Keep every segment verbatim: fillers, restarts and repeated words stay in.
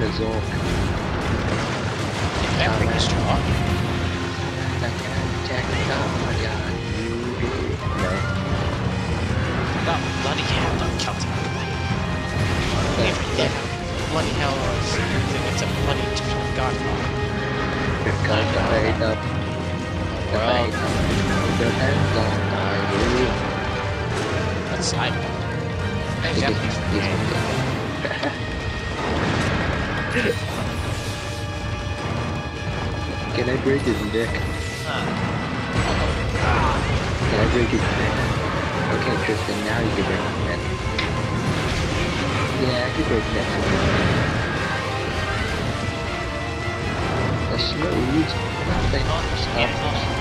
Zork. That bring his jaw. No. Got bloody hell, don't kill him. Yeah, bloody hell is it's a bloody godfather. God died up. Well, The hands on die. that's side. Hey, He's Japanese from the game. Can I break his neck? Huh. Can I break his neck? Okay, Tristan, now you can break his neck. Yeah, I can break necks. The smooth. Nothing. Yeah,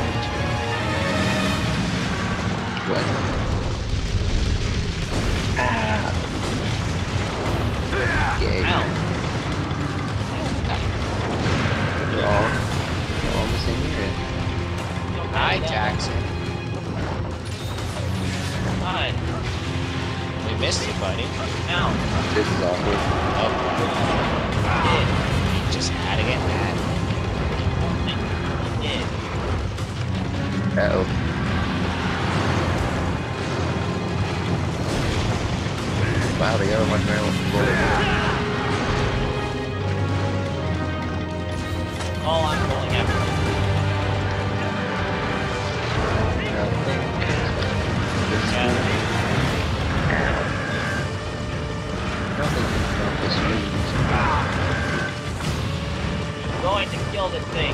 What? Ah. Yeah. Ow. We're all, we're all in the same area. Hi, Jackson. Hi. We missed you, buddy. Ow. This is awkward. Oh, Did. you just had to get mad. Did. Uh-oh. Wow, the other one ran with the bullet. All I'm going after. Nothing. Yeah. Nothing can stop this move. I'm going to kill this thing.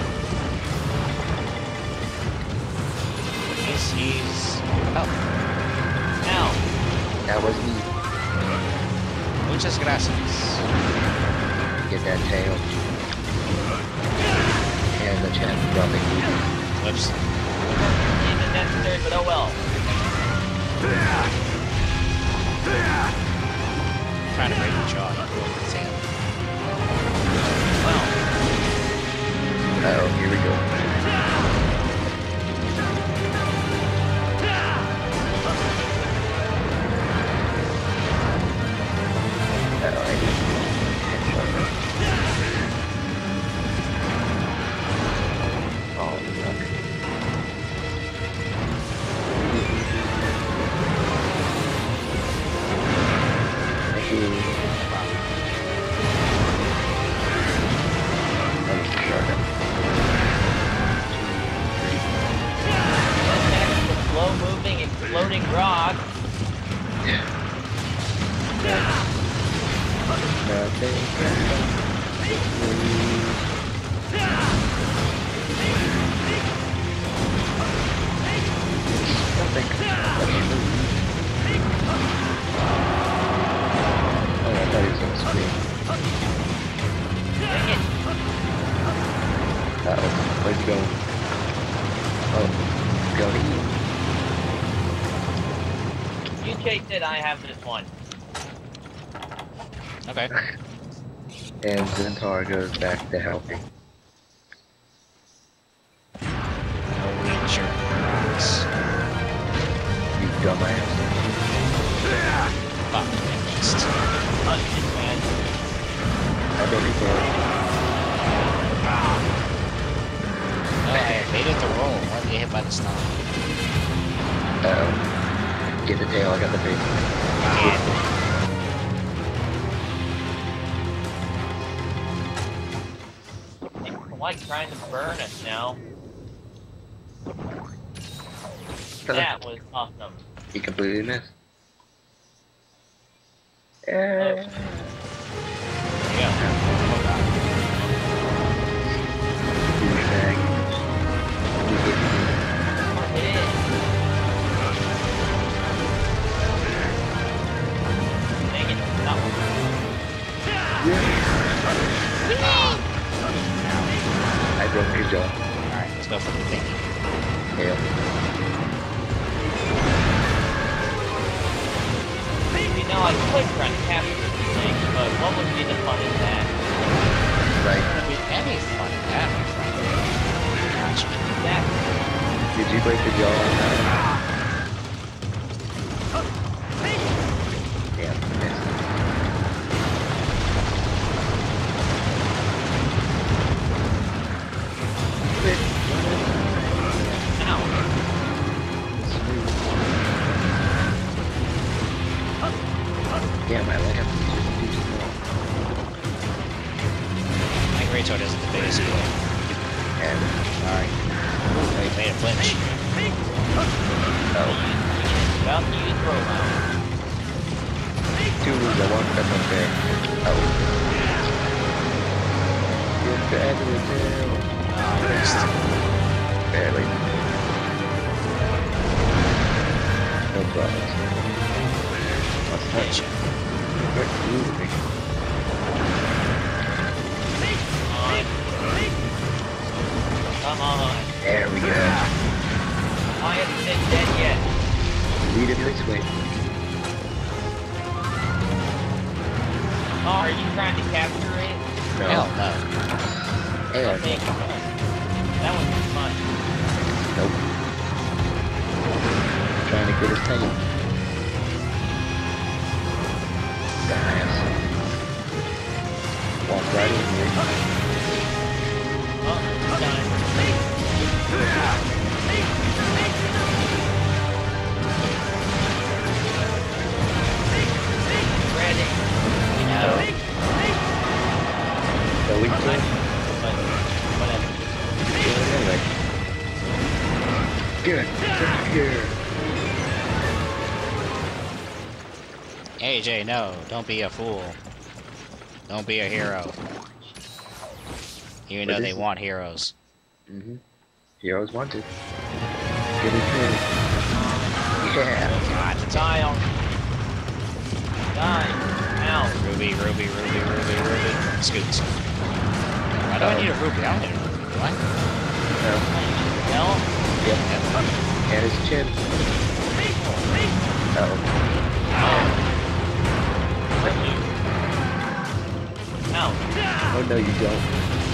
He's, he's... Oh, Ow. That was me. muchas gracias. Get that tail. And the chest dropping me. Whoops. Even necessary, but oh well. Trying to break your jaw. You do it with Sam. Well. Uh-oh, here we go. Uh-oh, I need Oh, fuck. Thank you. I'm sure. Next, the slow-moving, exploding rock. Nothing can stop this move. Nothing can stop this move. Oh, I thought he was gonna scream. Dang it. Uh-oh, where's he going? Oh, go You chased it, I have this one. Okay. And Zentar goes back to helping. No nature rocks. You dumbass. Fuck, I missed. Punishment, man. I don't even No, I made it to roll. Why did you get hit by the stomach? Uh-oh. Get the tail, I got the face. It's like trying to burn us now. That was awesome. He completely missed. Yeah. There you go. Douchebag. You hit me. It is. Dang it. No. I broke your jaw. Alright, let's go for the thingy. Tail. You know, I could try to capture this thing, but what would be the fun in that? Right. Would be any fun in that, my friend. Gotcha. That. Did you break the jaw on that? Damn, missed. Damn, my lamp is too small. My great sword isn't the biggest either. And, Sorry. Ooh, I made a flinch. oh, About to use robot. two moves, I walked up up there. Oh. Get back to the tail. Oh, I missed. Barely. No problem. What's Flinch. that? What's moving? Come on. There we go. I haven't been dead yet. Lead him this way. Oh, are you trying to capture it? No. Hell no. Hell Okay, no. come on. That was fun. Nope. Trying to get his tail. Dumbass. Walk right in here. Oh, it's done. Ready. No. So we But, can whatever. do it anyway. Good. Get here. A J, no. Don't be a fool. Don't be a hero. Even What though is they it? want heroes. Mm-hmm. Heroes wanted. Get his head. Yeah. God, the time. Die on. Die. Ow. Ruby, Ruby, Ruby, Ruby, Ruby. Scoots. Why do I need a Ruby? I don't need a Ruby, do I? No. Hell. Yep. And his chin. Uh-oh. Ow. Oh no, you don't.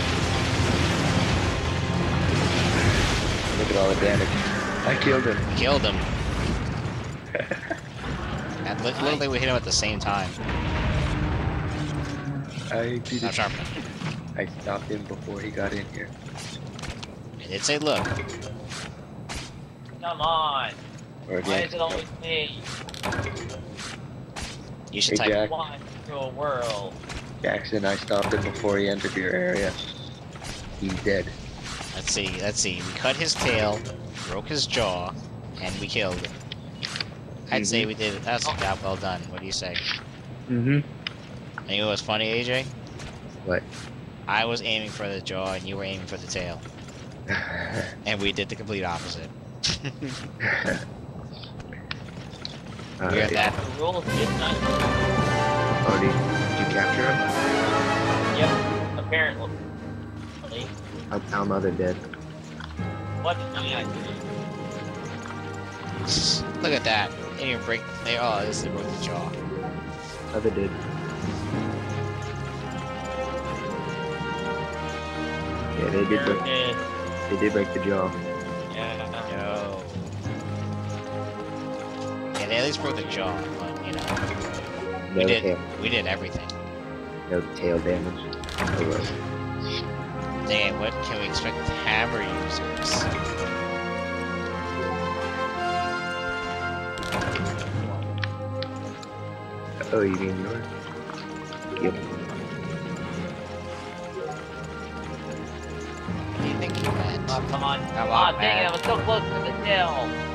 Look at all the damage. I killed him. Killed him. And li- literally we hit him at the same time. I did Not it. sharp. I stopped him before he got in here. I did say look. Come on. Or Why again. is it always me? You should Hey, type. Jack. Why to a world? Jackson, I stopped him before he entered your area. He's dead. Let's see, let's see. We cut his tail, broke his jaw, and we killed him. I'd say we did. That's a job well done. What do you say? Mm-hmm. And you know what's funny, A J? What? I was aiming for the jaw, and you were aiming for the tail, and we did the complete opposite. We are Alright. that. The rules did not. Oh, did, did you capture him? Yep. Apparently. How, how mother dead? What did I do? Look at that. They didn't even break. They oh, this they broke the jaw. Mother did. Yeah, they did break. Did. They did break the jaw. Yeah. No. Yeah, they at least broke the jaw, but you know, we No did. tail. We did everything. No tail damage. Oh well. Damn, what can we expect with hammer users? Oh, you mean yours? Yep. What do you think you meant? Oh, come on. Come oh, on, dang man. it, I was so close to the tail.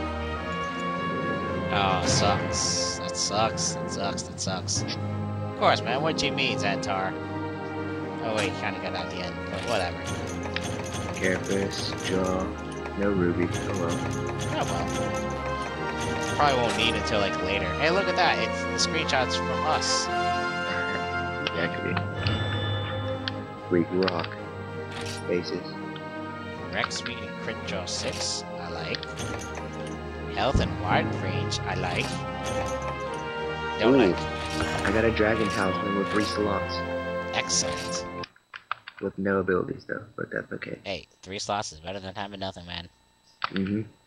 Oh, sucks. That sucks. That sucks. That sucks. Of course, man. What do you mean, Xantar? Oh wait, kinda got out the end, but whatever. Carapace, jaw, no ruby. Oh well. Oh well. Probably won't need until like later. Hey, look at that! It's the screenshots from us. Exactly. Greek rock. Faces. Rex speed and crit jaw six. I like. Health and wide range. I like. Don't Ooh. like. I got a dragon talisman with three slots. Excellent. With no abilities though, but that's okay. Hey, three slots is better than having nothing, man. Mm-hmm.